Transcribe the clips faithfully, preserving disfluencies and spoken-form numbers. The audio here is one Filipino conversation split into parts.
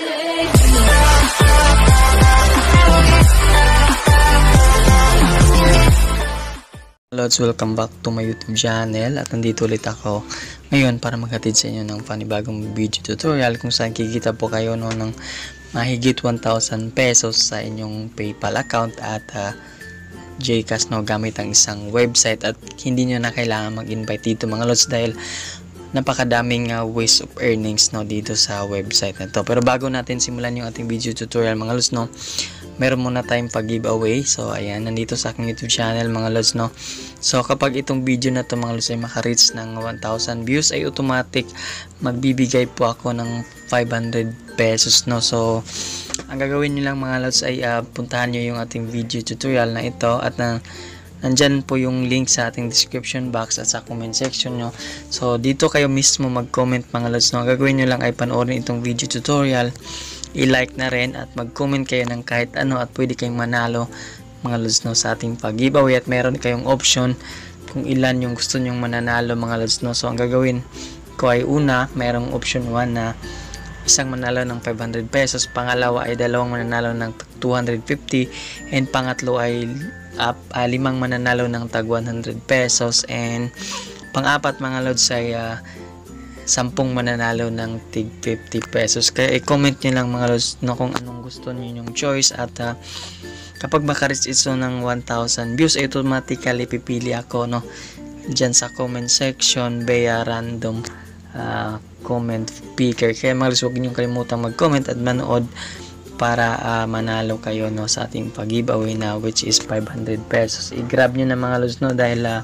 Lods, welcome back to my YouTube channel at nandito ulit ako ngayon para maghatid sa inyo ng panibagong video tutorial kung saan kikita po kayo no, ng mahigit one thousand pesos sa inyong PayPal account at uh, Gcash no, gamit ang isang website at hindi nyo na kailangan mag-invite dito mga lods dahil napakadaming uh, ways of earnings no, dito sa website na to. Pero bago natin simulan yung ating video tutorial mga lods no, meron muna tayong pag-giveaway. So ayan, nandito sa aking YouTube channel mga lods no. So kapag itong video na to mga lods ay maka-reach ng one thousand views ay automatic magbibigay po ako ng five hundred pesos no. So ang gagawin niyo lang mga lods ay uh, puntahan niyo yung ating video tutorial na ito at na nandyan po yung link sa ating description box at sa comment section nyo. So dito kayo mismo mag-comment mga lods no. Ang gagawin nyo lang ay panoorin itong video tutorial, i-like na rin at mag-comment kayo ng kahit ano at pwede kayong manalo mga lods no sa ating pag-giveaway at meron kayong option kung ilan yung gusto nyong mananalo mga lods no. So ang gagawin ko ay una, merong option one na isang manalo ng five hundred pesos, pangalawa ay dalawang mananalo ng two hundred fifty and pangatlo ay up, uh, limang mananalo ng tag one hundred pesos and pang-apat mga lods ay uh, sampung mananalo ng tig fifty pesos. Kaya i-comment nyo lang mga lods no, kung anong gusto nyo yung choice at uh, kapag makareach ito ng one thousand views automatically pipili ako no dyan sa comment section via random uh, comment picker. Kaya mga lods huwag nyo kalimutan mag-comment at manood para uh, manalo kayo no sa ating pag-giveaway na which is five hundred pesos. I-grab nyo na mga lods no dahil uh,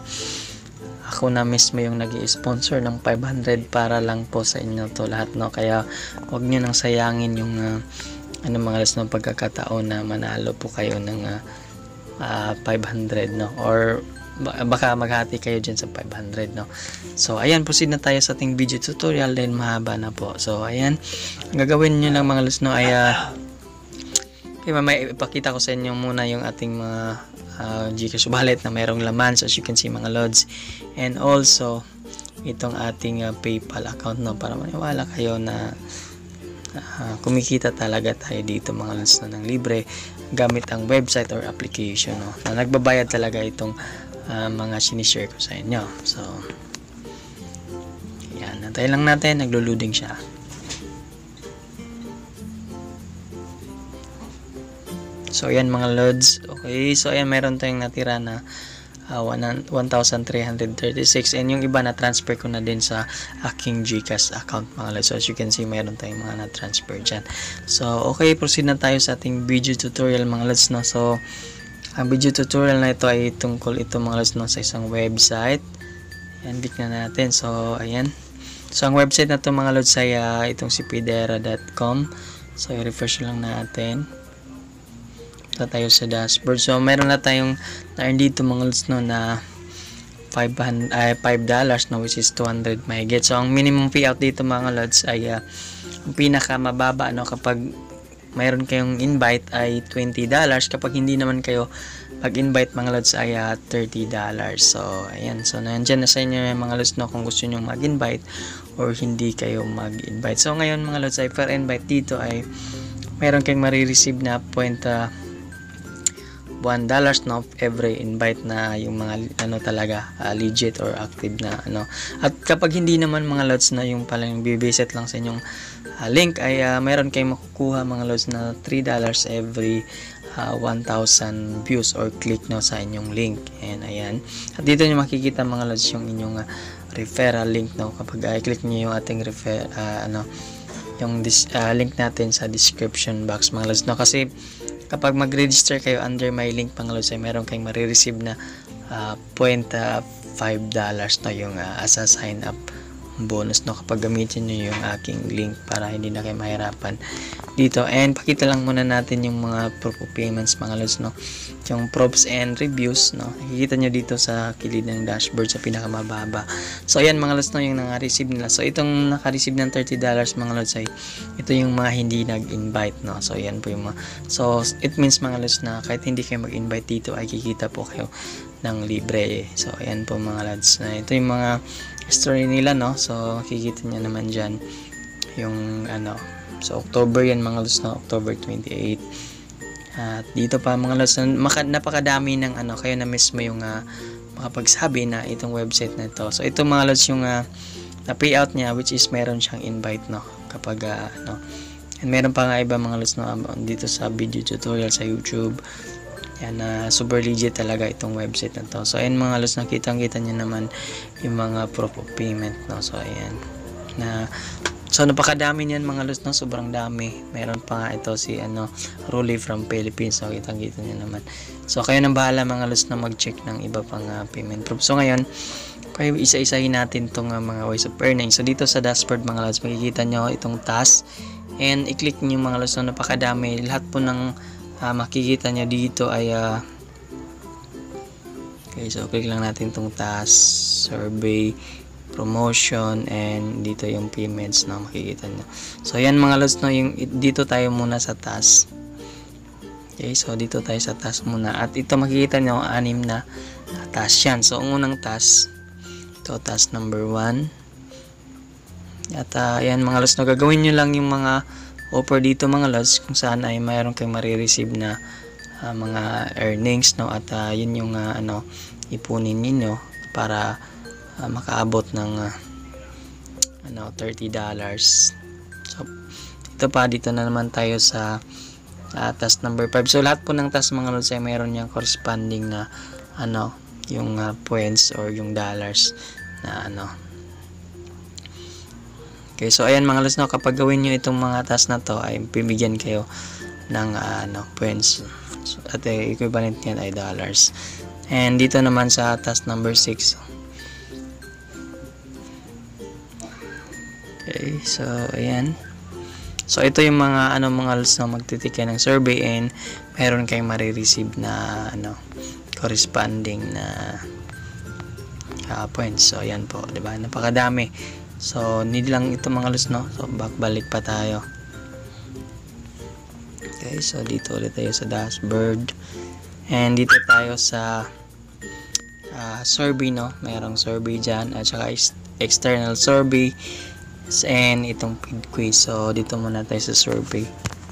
ako na mismo yung nag-i-sponsor ng five hundred para lang po sa inyo to lahat no. Kaya huwag nyo nang sayangin yung uh, ano mga lods no, pagkakataon na manalo po kayo ng uh, uh, five hundred no or baka maghati kayo dyan sa five hundred no. So ayan, proceed na tayo sa ating video tutorial dahil mahaba na po. So ayan, ang gagawin nyo lang mga lods no ay uh, okay, mamaya ipakita ko sa inyo muna yung ating mga uh, Gcash wallet na mayroong laman. So as you can see mga lods, and also itong ating uh, PayPal account no para maniwala kayo na uh, kumikita talaga tayo dito mga lods no, ng libre gamit ang website or application no, na nagbabayad talaga itong uh, mga sinishare ko sa inyo. So yan, natay lang natin, naglo-loading siya. So ayan mga lods, okay, so ayan meron tayong natira na uh, one thousand three hundred thirty-six and yung iba na transfer ko na din sa aking Gcash account mga lods. So as you can see meron tayong mga na-transfer dyan. So okay, proceed na tayo sa ating video tutorial mga lods no. So ang video tutorial na ito ay tungkol ito mga lods no sa isang website. Ayan, bit na natin. So ayan, so ang website na ito mga lods ay uh, itong si pidera dot com. So i-refresh lang natin. Ito tayo sa dashboard. So meron na tayong na-earn dito mga lods no na five dollars no, which is two hundred mahigit. So ang minimum payout dito mga lods ay uh, ang pinaka mababa no kapag mayroon kayong invite ay twenty dollars. Kapag hindi naman kayo mag-invite mga lods ay uh, thirty dollars. So ayan, so nandiyan na sa inyo mga lods no kung gusto niyo mag-invite or hindi kayo mag-invite. So ngayon mga lods ay per invite dito ay mayroon kayong marireceive na point uh, one dollar no every invite na yung mga ano talaga uh, legit or active na ano. At kapag hindi naman mga lods na yung palang bibisit lang sa inyong uh, link ay uh, meron kayong makukuha mga lods na three dollars every uh, one thousand views or click no sa inyong link. And ayan, at dito nyo makikita mga lods yung inyong uh, referral link no kapag uh, click niyo yung ating refer uh, ano yung dis, uh, link natin sa description box mga lods no. Kasi kapag mag-register kayo under my link mga lods ay meron kayong marireceive na uh, point uh, five dollars no yung uh, as a sign up bonus no kapag gamitin nyo yung aking link para hindi na kayo mahirapan dito. And pakita lang muna natin yung mga proof of payments mga lods no, yung proofs and reviews no, nakikita nyo dito sa kilid ng dashboard sa pinakamababa. So ayan mga lods no yung naka-receive nila. So itong naka-receive ng thirty dollars mga lods ay ito yung mga hindi nag-invite no. So ayan po yung mga, so it means mga lods na kahit hindi kayo mag-invite dito ay kikita po kayo ng libre. So ayan po mga lods na ito yung mga story nila no. So kikita nyo naman dyan yung ano So October yan mga lods, no, October twenty-eight. At dito pa mga lods, napakadami ng ano, kayo na mismo yung uh, makapagsabi na itong website na ito. So ito mga lods yung uh, na payout niya, which is meron siyang invite, no, kapag uh, ano. And meron pa nga iba mga lods, no, dito sa video tutorial sa YouTube. Yan, uh, super legit talaga itong website na to. So ayan mga lods, nakitang-kita niyo naman yung mga proof of payment, no. So ayan. Na so napakadami niyan mga lods, no, sobrang dami. Meron pa nga ito si ano, Rolly from Philippines. So kitang-kita niyo naman. So kayo nang bahala mga lods na mag-check ng iba pang uh, payment proof. So ngayon, kaya isa-isahin natin itong uh, mga ways of earning. So dito sa dashboard mga lods, makikita nyo itong task. And i-click nyo mga lods, no, napakadami. Lahat po ng uh, makikita nyo dito ay uh, okay, so click lang natin itong task, survey, promotion, and dito yung payments, no, makikita nyo. So yan mga lods, no, yung, dito tayo muna sa task. Okay, so dito tayo sa task muna. At ito makikita nyo, anim na task yan. So ang unang task, ito task number one. At uh, yan mga lods, no, gagawin nyo lang yung mga offer dito mga lods kung saan ay mayroon kayong marireceive na uh, mga earnings, no, at uh, yun yung uh, ano, ipunin niyo para uh, makaabot ng uh, ano, thirty dollars. So ito pa, dito na naman tayo sa uh, task number five. So lahat po ng task mga lods ay mayroon yung corresponding na ano, yung uh, points or yung dollars na ano. Okay, so ayan mga lods, no, kapag gawin nyo itong mga task na to ay bibigyan kayo ng uh, ano, points. So, at uh, equivalent yan ay dollars. And dito naman sa task number six. Okay, so ayan. So ito yung mga ano mga lods, no, magtitik kayo ng survey and meron kayong marireceive na ano, corresponding na uh, points. So ayan po, 'di ba? Napakadami. So need lang ito mga lods, no. So back-balik pa tayo. Okay, so dito ulit tayo sa dashboard. And dito tayo sa uh, survey, no. Mayroong survey diyan at saka external survey and itong paid quiz. So dito muna tayo sa survey.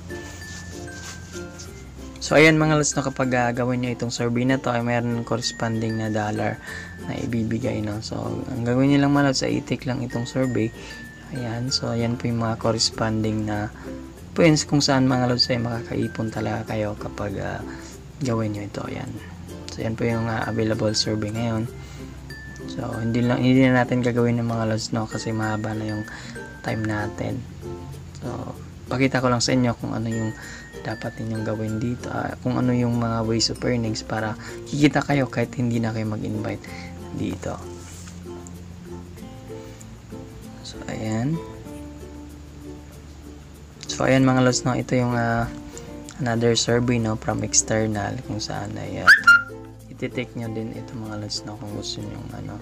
So ayan mga lods, no, kapag uh, gawin nyo itong survey na to ay mayroon corresponding na dollar na ibibigay, no. So ang gagawin nyo lang mga lods ay i-take lang itong survey. Ayan, so ayan po yung mga corresponding na points kung saan mga lods ay makakaipon talaga kayo kapag uh, gawin nyo ito. Ayan, so ayan po yung uh, available survey ngayon. So hindi lang hindi na natin gagawin ng mga lods, no, kasi mahaba na yung time natin. So pakita ko lang sa inyo kung ano yung dapat ninyong gawin dito, uh, kung ano yung mga ways of earnings para kikita kayo kahit hindi na kayo mag-invite dito. So ayan. So ayan mga lods, no, ito yung uh, another survey, no, from external kung saan ay uh, iti-take nyo din ito mga lods, no, kung gusto nyo ano,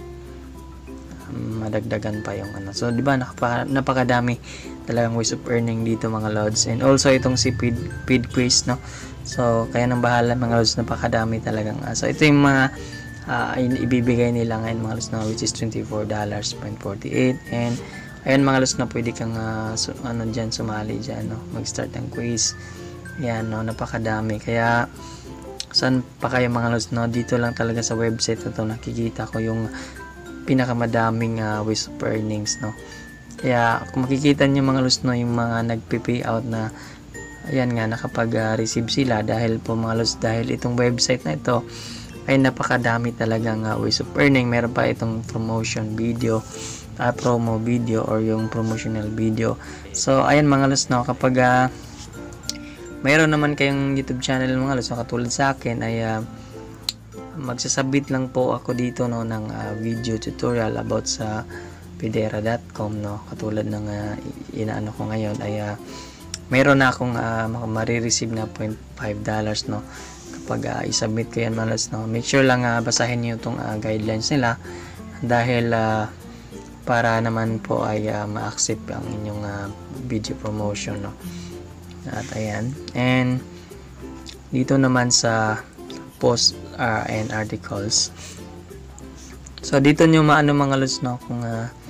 um, madagdagan pa yung ano. So di ba napaka, napakadami talagang ways of earning dito mga lods. And also itong si paid, paid quiz, no. So kaya nang bahala mga lods, napakadami talagang. Uh, so ito yung mga uh, ibibigay nila ngayon mga lods, no, which is twenty-four dollars and forty-eight. And ayan mga lods, na pwede kang uh, so, ano dyan, sumali dyan, no, mag-start ng quiz. Yan, no, napakadami. Kaya saan pa kayo mga lods, no, dito lang talaga sa website na to nakikita ko yung pinakamadaming uh, ways of earnings, no. Kaya kung makikita nyo mga lods, no, yung mga nagpi-pay out na ayan nga, nakapag-receive uh, sila dahil po mga lods, dahil itong website na ito ay napakadami talagang uh, ways of earning. Meron pa itong promotion video, uh, promo video or yung promotional video. So ayan mga lods, no, kapag uh, mayroon naman kayong YouTube channel mga lods, no, katulad sa akin ay uh, magsasabit lang po ako dito, no, ng uh, video tutorial about sa pidera dot com, no, katulad ng uh, inaano ko ngayon ay uh, mayroon na akong uh, marireceive na zero point five dollars, no, kapag uh, isubmit ko yan mga lods, no. Make sure lang uh, basahin niyo itong uh, guidelines nila dahil uh, para naman po ay uh, ma-accept ang inyong uh, video promotion, no. At ayan, and dito naman sa post uh, and articles, so dito nyo maano mga lods, no, kung uh,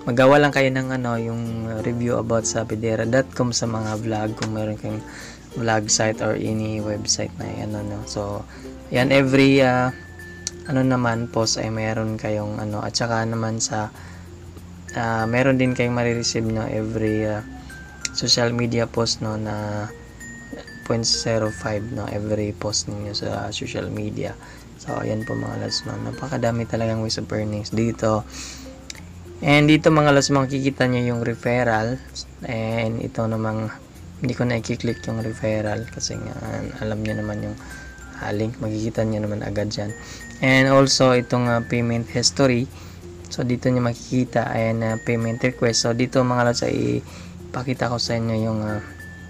magawa lang kayo ng ano, yung review about sa pidera dot com sa mga vlog kung meron kayong vlog site or any website na ano no. So yan, every uh, ano naman post ay meron kayong ano, at saka naman sa uh, meron din kayong marireceive no every uh, social media post no na zero point zero five no every post niyo sa social media. So ayan po mga lods no, napakadami talagang ways of earnings dito. And dito mga lods, makikita nyo yung referral, and ito namang hindi ko na i-click yung referral kasi nga alam nyo naman yung uh, link, makikita nyo naman agad dyan. And also itong uh, payment history, so dito nyo makikita, and uh, payment request. So dito mga lods ay ipakita ko sa inyo yung uh,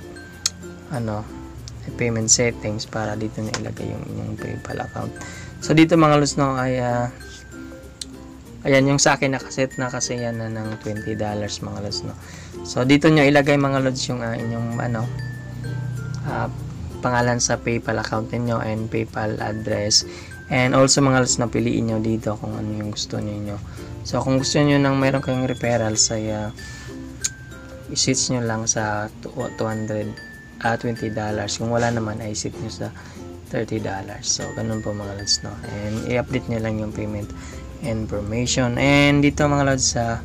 ano payment settings para dito na ilagay yung inyong PayPal account. So dito mga lods no ay uh, ayan, yung sa akin nakaset na kasi yan na ng twenty dollars mga lods no. So dito nyo ilagay mga lods yung uh, inyong ano uh, pangalan sa PayPal account niyo and PayPal address, and also mga lods na piliin nyo dito kung ano yung gusto niyo. So kung gusto niyo nang mayroon kayong referral sa uh, i-switch nyo lang sa two hundred uh, twenty dollars, kung wala naman ay set nyo sa thirty dollars. So ganun po mga lods no, and i-update nyo lang yung payment information. And dito mga lods sa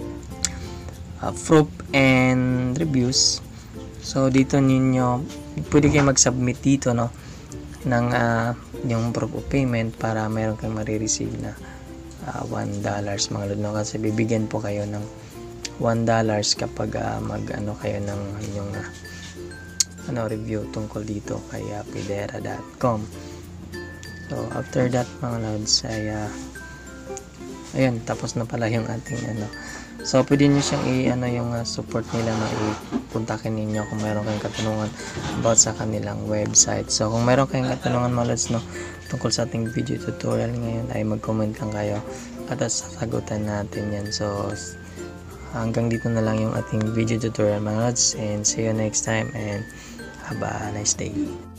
uh, proof and reviews, so dito ninyo pwede kayo mag-submit dito no ng uh, yung proof of payment para meron kayong marireceive na uh, one dollars mga lods no, kasi bibigyan po kayo ng one dollars kapag uh, mag ano kayo ng yung uh, ano review tungkol dito kay uh, pidera dot com. So after that mga lods ay uh, ayan, tapos na pala yung ating ano. So pwede nyo siyang i-ano yung uh, support nila na i-puntakin ninyo kung meron kayong katanungan about sa kanilang website. So kung meron kayong katanungan mga lods no tungkol sa ating video tutorial ngayon ay mag-comment lang kayo at sasagutan natin yan. So hanggang dito na lang yung ating video tutorial mga lods, and see you next time, and have a nice day.